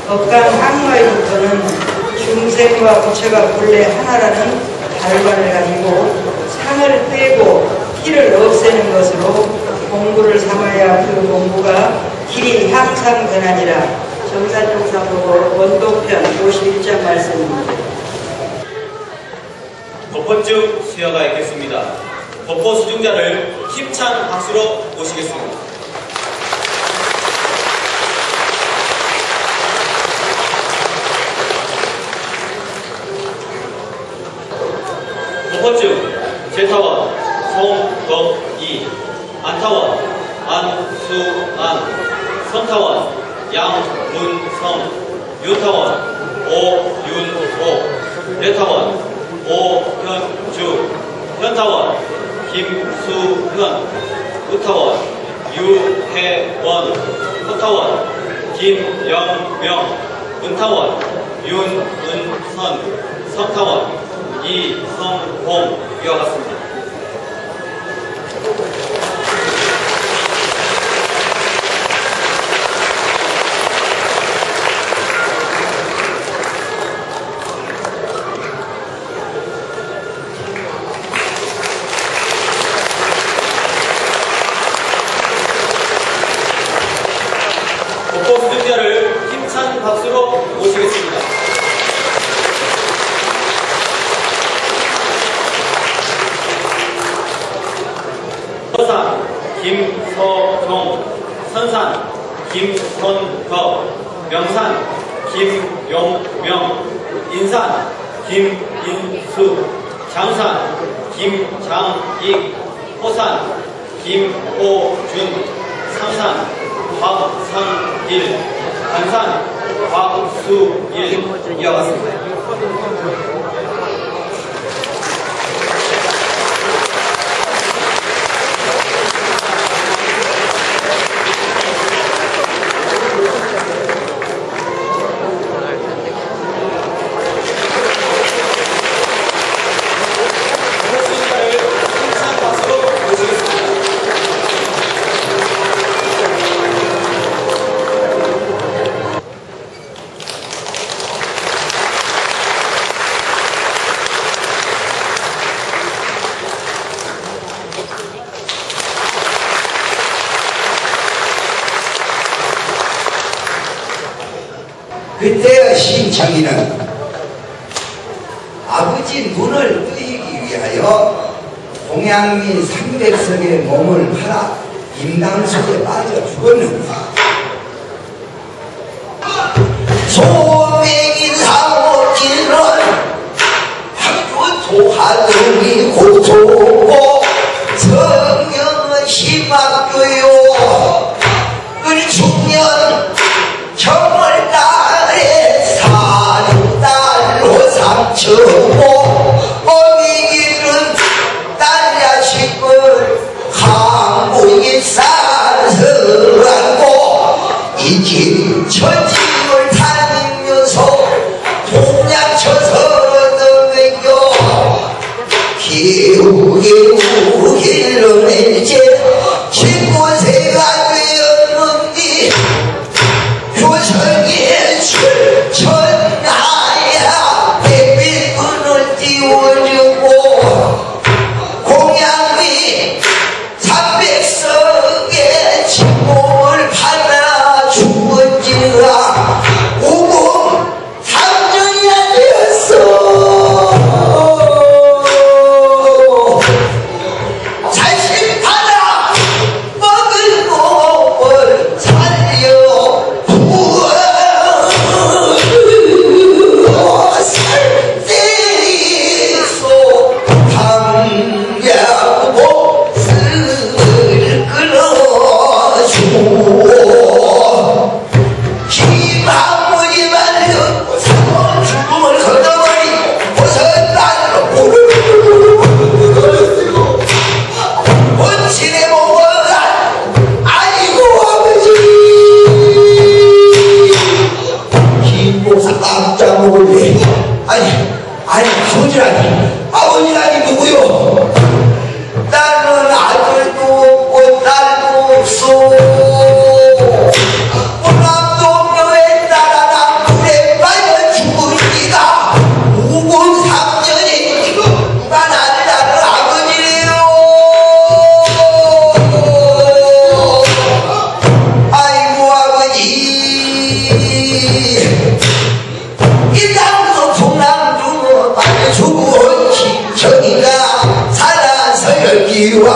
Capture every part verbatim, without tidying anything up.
법강 항마일부터는 중생과 부처가 본래 하나라는 달관을 가지고 상을 떼고 티를 없애는 것으로 공부를 삼아야 그 공부가 길이 향상되나니라. 정산종사보고 원도편 오십일 장 말씀입니다. 법포증 수여가 있겠습니다. 법포 수중자를 힘찬 박수로 모시겠습니다. 법포증 제타원 송덕이, 안타원 안수안, 선타원 양문성, 유타원 오윤호, 여타원 오현주, 현타원 김수현, 우타원 유혜원, 호타원 김영명, 은타원 윤은선, 성타원 이성홍. 이와 같습니다. 법포 수중자를 힘찬 박수로 모시겠습니다. 서산 김서종, 선산 김선거, 명산 김용명, 인산 김인수, 장산 김장익, 호산 김호준, 상산 박상일, 안산 박수일. 이와 같습니다. 그때의 심창이는 아버지 눈을 뜨이기 위하여 동양민 삼백석의 몸을 팔아 임당석에 빠져 죽었는가. 소맹인 사모지는 학교 도하등이 고소고 성경은 심학교요. 은중년 정월 달에 사육달로 삼천고 어미기는 딸 자식을 한국에 산서하고 이집 천지를 다니면서 동양처서는 외교 기우기우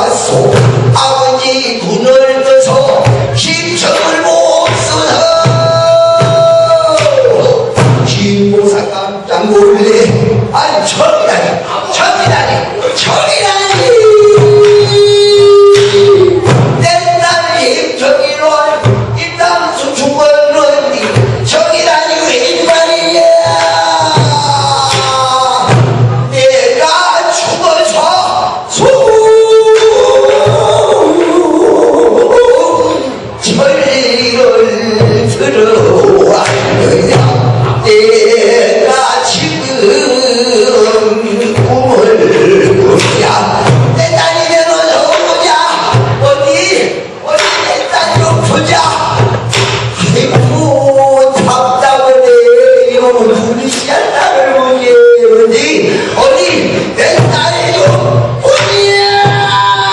왔소. 아버지 눈을 떠서 심청을 못 써서 김보사 깜짝 놀래. 아니 저기라니 저기라니 저기라니 내 딸이 저기로 이 땅수 죽었는데 저기라니 왜 말이야. 내가 죽어서 천리를 들어왔느냐. 내가 지금 꿈을 꾸냐. 내 딸이면 어디 보자. 어디 어디 내 딸 좀 보자. 아이고 답답하네요. 눈이 샬라를 보게 어디 어디 내 딸이 좀 보냐.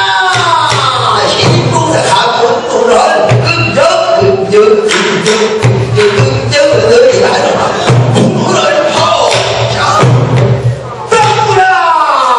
신봉사 갖고 눈을 끔적 끔적 끔적 끔적 어디 가나 눈을 파오. 자 떴구나.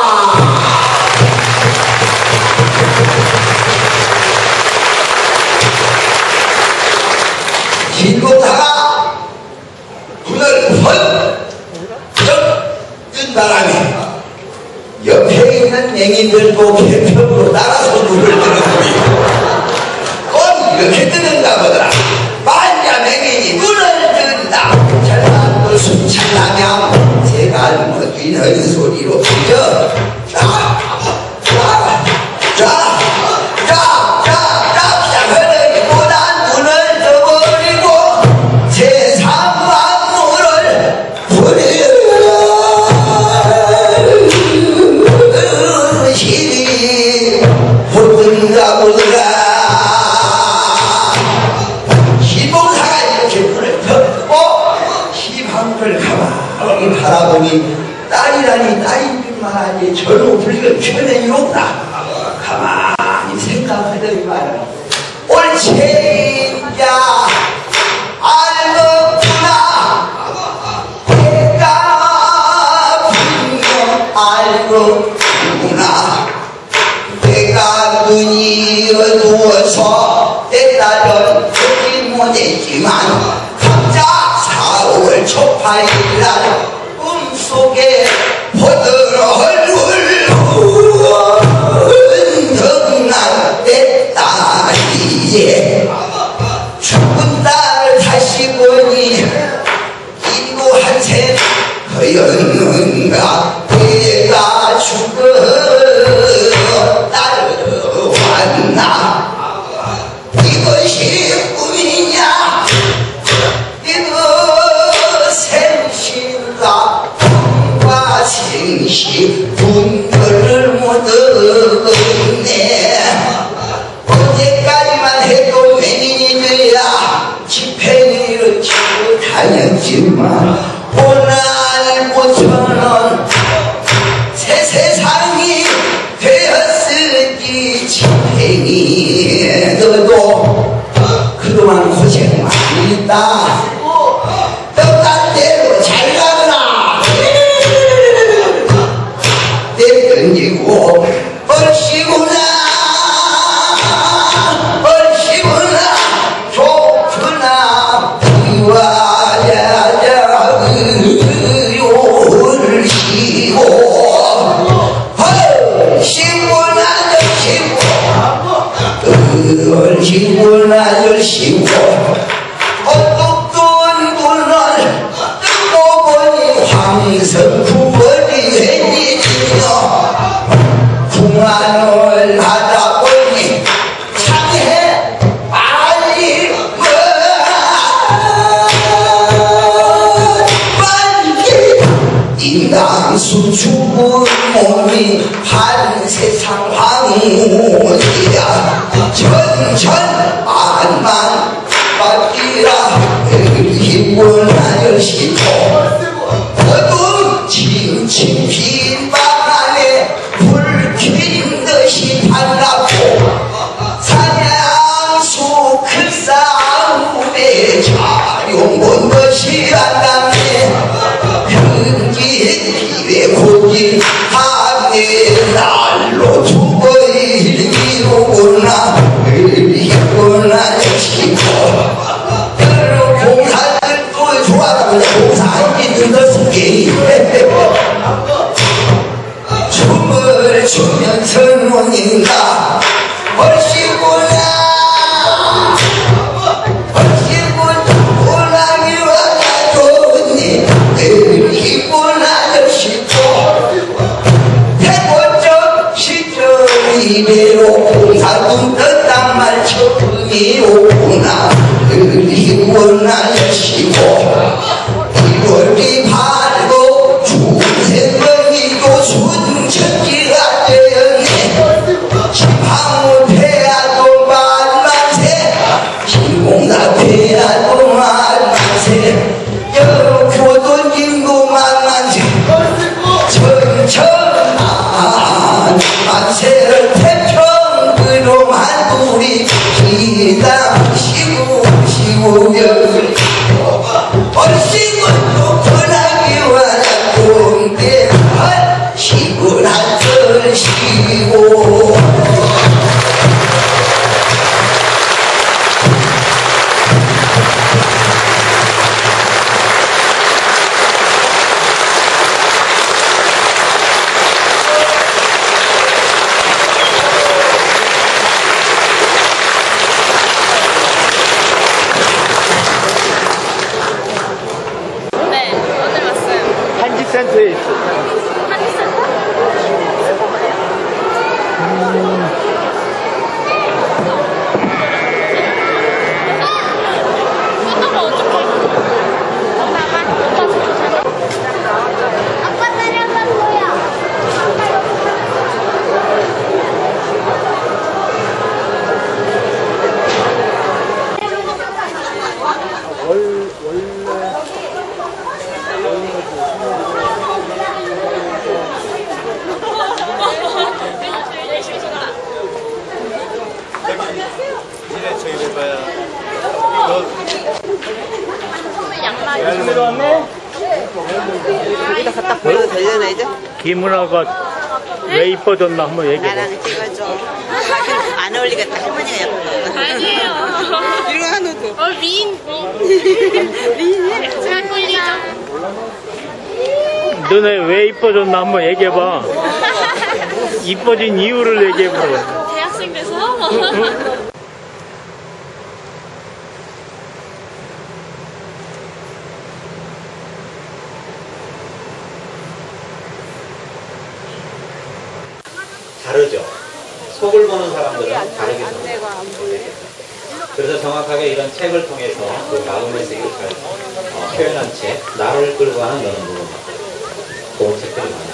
신봉사가 눈을 번쩍 뜬 바람에 옆에 있는 맹인들도 개평으로 나가서 눈을 뜨는군요. 꼭 이렇게 뜨는가 보더라. 만야 맹인이 눈을 뜬다. 잘난 순찰하면 제가 뭐 뛰는 소리로 그저 자자자자자 시작하는 보다 눈을 떠버리고 제삼만물을 버리시 보든가 보든가. 신봉사가 이렇게 눈을 펴고 시방을 가만히 바라보니 딸이라니 딸인 줄만 알지 젊은 불리가 표면이 없다. 가만히 생각하더니만 옳체야 알겠구나. 내가 분명 알겠구나. 내가 눈이 어두워서 내 딸은 보지 못했지만 각자 사월 초팔일날 꿈속에 보더러 얼굴 흔덕난 내 딸이에 죽은 딸을 다시 보니 인구 한생 허였는가. 내가 죽어 따라왔나. 이것이 꿈이냐 이거 생신과 꿈과 생시 분별을 못하겠네. 어제까지만 해도 맹인이들야 집행이를 치고 다녔지만 오늘부터는 새 세상이 되었으니 집행이 너도 그동안 고생 많이 했다. 떡단 대로 잘 가거라. 내 던지고 얼씨구나 얼씨구나 좋구나 이와야야 얼씨고 얼씨구나 얼씨고 얼씨구나 얼씨고 어떻던 분을 뜨고 보니 황성 구월이 웬일이며 궁안을 하다 보니 창해 빨리 빨리 인당수 죽은 몸이 한세상 황무지야. 전전 안만 받기라 힘을 하여시고 어둠 칭칭 빈방 안에 불킨 듯이 반갑고 사냥수 큰 싸움에 자룡 본 것이 안감네. 흥긴 비에 고기 하늘 날로 죽어있는 얼씨구나 얼씨구나 호랑이와 좋니 늘 기구나 여시고 해보적 시절 이래로 공사도 떴단 말 처음이 오구나 늘 기구나 여시고 이월이 바르고 중생머리도 순천지가 되었네 지방을 패야도 말만세 신공나 패야도 말만세 여교도 인도 말만세 천천한 만세를 태평으로 만두리 기당 시구 시구여 얼씨구 독분하기와 공대 시구나 떨시고 센터에 있어. 아빠 내려간 거야. 월, 원래. 이래 저기 봐야. 너. 양말이. 열매로 왔네? 여기다 갖다 버려도 되려나 이제? 김은아가 왜 이뻐졌나 한번 얘기해. 나랑 찍어줘. 안 어울리겠다. 할머니가 예뻐. 아니에요. 이거 하나도. 어, 미인. 미인. 잘 보이죠? 너네 왜 이뻐졌나 한번 얘기해봐. 이뻐진 이유를 얘기해봐. 대학생 돼서? 다르죠. 속을 보는 사람들은 다르게 봅니다. 그래서 정확하게 이런 책을 통해서 그 마음의 세계를 잘 어, 표현한 책, 나를 끌고 가는 너는 누군가, 그런 책들이 많아요.